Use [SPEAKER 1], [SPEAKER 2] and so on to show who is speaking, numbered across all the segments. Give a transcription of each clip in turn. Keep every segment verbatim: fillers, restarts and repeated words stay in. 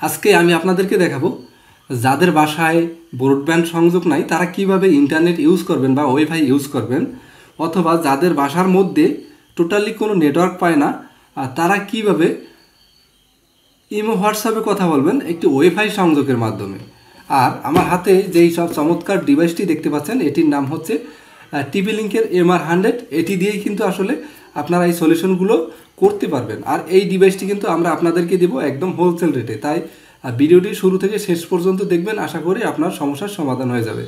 [SPEAKER 1] আজকে আমি আপনাদেরকে দেখাবো যাদের বাসায় ব্রডব্যান্ড সংযোগ নাই তারা কিভাবে ইন্টারনেট ইউজ করবেন বা ওয়াইফাই ইউজ করবেন, অথবা যাদের বাসার মধ্যে টোটালি কোনো নেটওয়ার্ক পায় না তারা কিভাবে ইমো হোয়াটসঅ্যাপে কথা বলবেন একটি ওয়াইফাই সংযোগের মাধ্যমে। আর আমার হাতে যেই সব চমৎকার ডিভাইসটি দেখতে পাচ্ছেন এটির নাম হচ্ছে টিভি লিঙ্কের এম আর হান্ড্রেড। এটি দিয়েই কিন্তু আসলে আপনারা এই সলিউশনগুলো করতে পারবেন। আর এই ডিভাইসটি কিন্তু আমরা আপনাদেরকে দেব একদম হোলসেল রেটে, তাই ভিডিওটি শুরু থেকে শেষ পর্যন্ত দেখবেন, আশা করি আপনার সমস্যার সমাধান হয়ে যাবে।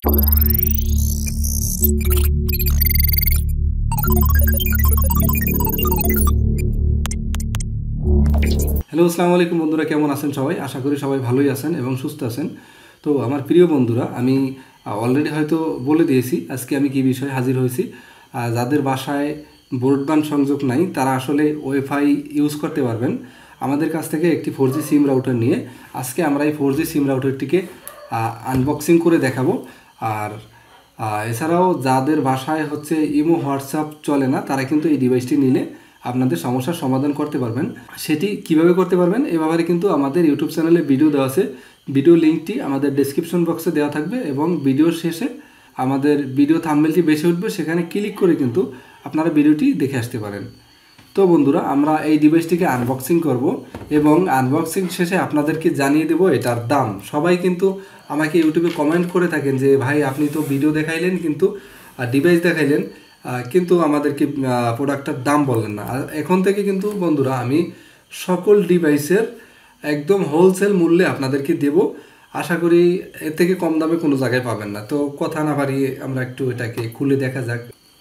[SPEAKER 1] হ্যালো, আসসালামু আলাইকুম বন্ধুরা, কেমন আছেন সবাই? আশা করি সবাই ভালোই আছেন এবং সুস্থ আছেন। তো আমার প্রিয় বন্ধুরা, আমি অলরেডি হয়তো বলে দিয়েছি আজকে আমি কী বিষয়ে হাজির হয়েছি। যাদের বাসায় ব্রডব্যান্ড সংযোগ নাই তারা আসলে ওয়াইফাই ইউজ করতে পারবেন আমাদের কাছ থেকে একটি ফোর জি সিম রাউটার নিয়ে। আজকে আমরা এই ফোর জি সিম রাউটারটিকে আনবক্সিং করে দেখাবো। আর এছাড়াও যাদের বাসায় হচ্ছে ইমো হোয়াটসঅ্যাপ চলে না তারা কিন্তু এই ডিভাইসটি নিলে আপনাদের সমস্যার সমাধান করতে পারবেন। সেটি কিভাবে করতে পারবেন এ ব্যাপারে কিন্তু আমাদের ইউটিউব চ্যানেলে ভিডিও দেওয়া আছে। ভিডিও লিঙ্কটি আমাদের ডেসক্রিপশন বক্সে দেওয়া থাকবে এবং ভিডিওর শেষে আমাদের ভিডিও থাম্বনেলটি বেশি উঠবে, সেখানে ক্লিক করে কিন্তু আপনারা ভিডিওটি দেখে আসতে পারেন। তো বন্ধুরা, আমরা এই ডিভাইসটিকে আনবক্সিং করব এবং আনবক্সিং শেষে আপনাদেরকে জানিয়ে দেব এটার দাম। সবাই কিন্তু আমাকে ইউটিউবে কমেন্ট করে থাকেন যে ভাই আপনি তো ভিডিও দেখাইলেন কিন্তু ডিভাইস দেখাইলেন কিন্তু আমাদেরকে প্রোডাক্টটার দাম বললেন না। আর এখন থেকে কিন্তু বন্ধুরা আমি সকল ডিভাইসের একদম হোলসেল মূল্যে আপনাদেরকে দেব। আশা করি এর থেকে কম দামে কোনো জায়গায় পাবেন না। তো কথা না বাড়িয়ে আমরা একটু এটাকে খুলে দেখা যাক।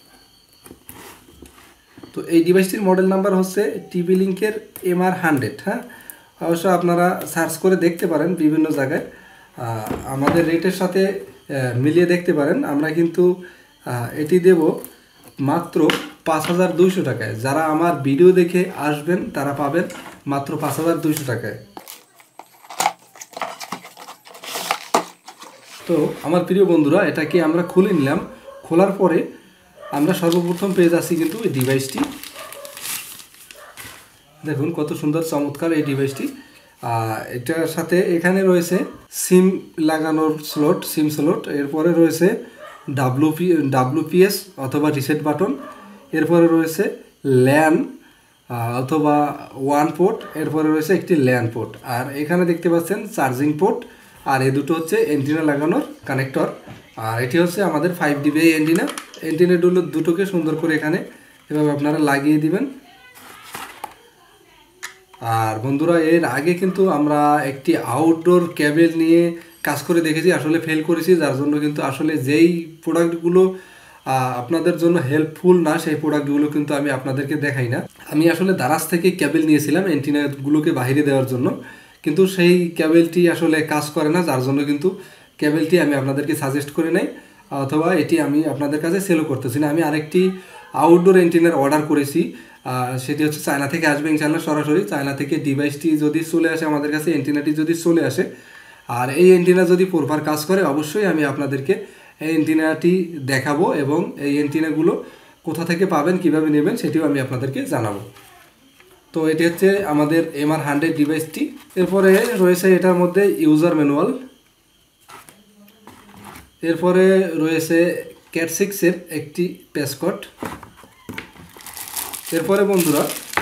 [SPEAKER 1] তো এই ডিভাইসটির মডেল নাম্বার হচ্ছে টিভি লিঙ্কের এম আর হান্ড্রেড। হ্যাঁ, অবশ্য আপনারা সার্চ করে দেখতে পারেন বিভিন্ন জায়গায়, আমাদের রেটের সাথে মিলিয়ে দেখতে পারেন। আমরা কিন্তু এটি দেব মাত্র পাঁচ হাজার দুইশো টাকায়। যারা আমার ভিডিও দেখে আসবেন তারা পাবেন মাত্র পাঁচ হাজার দুইশো টাকায়। তো আমার প্রিয় বন্ধুরা, এটাকে আমরা খুলে নিলাম। খোলার পরে আমরা সর্বপ্রথম পেয়ে যাচ্ছি কিন্তু এই ডিভাইসটি। দেখুন কত সুন্দর চমৎকার এই ডিভাইসটি। এটার সাথে এখানে রয়েছে সিম লাগানোর স্লট, সিম স্লট। এরপরে রয়েছে ডাব্লুপি ডাব্লুপিএস অথবা রিসেট বাটন। এরপরে রয়েছে ল্যান অথবা ওয়ান পোর্ট। এরপরে রয়েছে একটি ল্যান পোর্ট। আর এখানে দেখতে পাচ্ছেন চার্জিং পোর্ট। আর এই দুটো হচ্ছে এন্টিনা লাগানোর কানেক্টর। আর এটি হচ্ছে আমাদের ফাইভ ডিবি এন্টিনা। এন্টিনাগুলো দুটোকে সুন্দর করে এখানে এভাবে আপনারা লাগিয়ে দিবেন। আর বন্ধুরা, এর আগে কিন্তু আমরা একটি আউটডোর কেবল নিয়ে কাজ করে দেখেছি, আসলে ফেল করেছি, যার জন্য কিন্তু আসলে যেই প্রোডাক্টগুলো আপনাদের জন্য হেল্পফুল না সেই প্রোডাক্টগুলো কিন্তু আমি আপনাদেরকে দেখাই না। আমি আসলে দারাজ থেকে কেবল নিয়েছিলাম এন্টিনাগুলোকে বাইরে দেওয়ার জন্য, কিন্তু সেই কেবলটি আসলে কাজ করে না, যার জন্য কিন্তু কেবলটি আমি আপনাদেরকে সাজেস্ট করে নেই, অথবা এটি আমি আপনাদের কাছে সেলও করতেছি না। আমি আরেকটি আউটডোর এন্টিনার অর্ডার করেছি, সেটি হচ্ছে চায়না থেকে আসবে ইনশাআল্লাহ সরাসরি। চায়না থেকে ডিভাইসটি যদি চলে আসে আমাদের কাছে, এন্টিনাটি যদি চলে আসে আর এই এন্টিনা যদি প্রপার কাজ করে অবশ্যই আমি আপনাদেরকে এই এন্টিনাটি দেখাবো এবং এই এন্টিনাগুলো কোথা থেকে পাবেন, কিভাবে নেবেন সেটিও আমি আপনাদেরকে জানাবো। তো এটি হচ্ছে আমাদের এম আর হান্ড্রেড ডিভাইসটি। এরপরে রয়েছে এটার মধ্যে ইউজার ম্যানুয়াল। এরপরে রয়েছে ক্যাট সিক্সের একটি প্যাসকট। এরপরে বন্ধুরা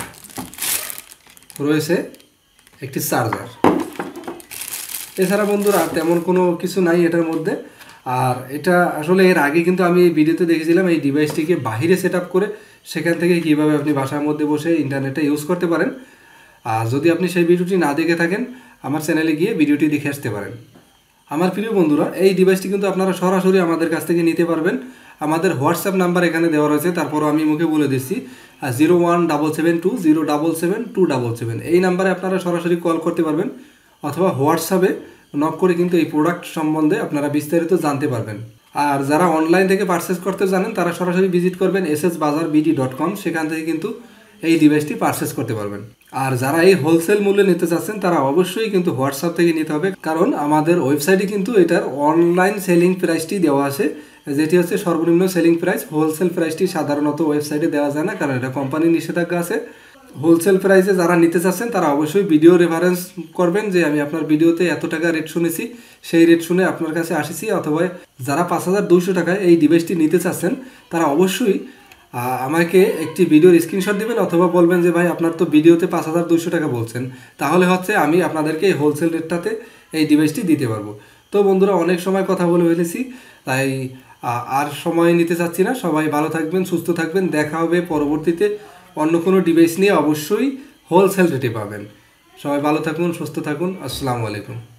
[SPEAKER 1] রয়েছে একটি চার্জার। এছাড়া বন্ধুরা তেমন কোনো কিছু নাই এটার মধ্যে। আর এটা আসলে এর আগে কিন্তু আমি এই ভিডিওতে দেখেছিলাম এই ডিভাইসটিকে বাহিরে সেট আপ করে সেখান থেকে কীভাবে আপনি বাসার মধ্যে বসে ইন্টারনেটটা ইউজ করতে পারেন। আর যদি আপনি সেই ভিডিওটি না দেখে থাকেন আমার চ্যানেলে গিয়ে ভিডিওটি দেখে আসতে পারেন। আমার প্রিয় বন্ধুরা, এই ডিভাইসটি কিন্তু আপনারা সরাসরি আমাদের কাছ থেকে নিতে পারবেন। আমাদের হোয়াটসঅ্যাপ নাম্বার এখানে দেওয়া রয়েছে, তারপরও আমি মুখে বলে দিচ্ছি zero one double seven two zero double seven two double seven. এই নাম্বারে আপনারা সরাসরি কল করতে পারবেন অথবা হোয়াটসঅ্যাপে নক করে কিন্তু এই প্রোডাক্ট সম্বন্ধে আপনারা বিস্তারিত জানতে পারবেন। আর যারা অনলাইন থেকে পারচেস করতে জানেন তারা সরাসরি ভিজিট করবেন S S Bazar BD dot com, সেখান থেকে কিন্তু এই ডিভাইসটি পারচেস করতে পারবেন। আর যারা এই হোলসেল মূল্যে নিতে চাচ্ছেন তারা অবশ্যই কিন্তু হোয়াটসঅ্যাপ থেকে নিতে হবে, কারণ আমাদের ওয়েবসাইটে কিন্তু এটার অনলাইন সেলিং প্রাইসটি দেওয়া আছে, যেটি হচ্ছে সর্বনিম্ন সেলিং প্রাইস। হোলসেল প্রাইসটি সাধারণত ওয়েবসাইটে দেওয়া যায় না, কারণ এটা কোম্পানির নিষেধাজ্ঞা আছে। হোলসেল প্রাইসে যারা নিতে চাচ্ছেন তারা অবশ্যই ভিডিও রেফারেন্স করবেন যে আমি আপনার ভিডিওতে এত টাকা রেট শুনেছি, সেই রেট শুনে আপনার কাছে আসিছি। অথবা যারা পাঁচ হাজার দুইশো টাকায় এই ডিভাইসটি নিতে চাচ্ছেন তারা অবশ্যই আমাকে একটি ভিডিওর স্ক্রিনশট দিবেন অথবা বলবেন যে ভাই আপনার তো ভিডিওতে পাঁচ হাজার দুইশো টাকা বলছেন, তাহলে হচ্ছে আমি আপনাদেরকে এই হোলসেল রেটটাতে এই ডিভাইসটি দিতে পারবো। তো বন্ধুরা অনেক সময় কথা বলে ফেলেছি, তাই আর সময় নিতে চাচ্ছি না। সবাই ভালো থাকবেন, সুস্থ থাকবেন। দেখা হবে পরবর্তীতে অন্য কোনো ডিভাইস নিয়ে, অবশ্যই হোলসেল রেটে পাবেন। সবাই ভালো থাকুন, সুস্থ থাকুন। আসসালামু আলাইকুম।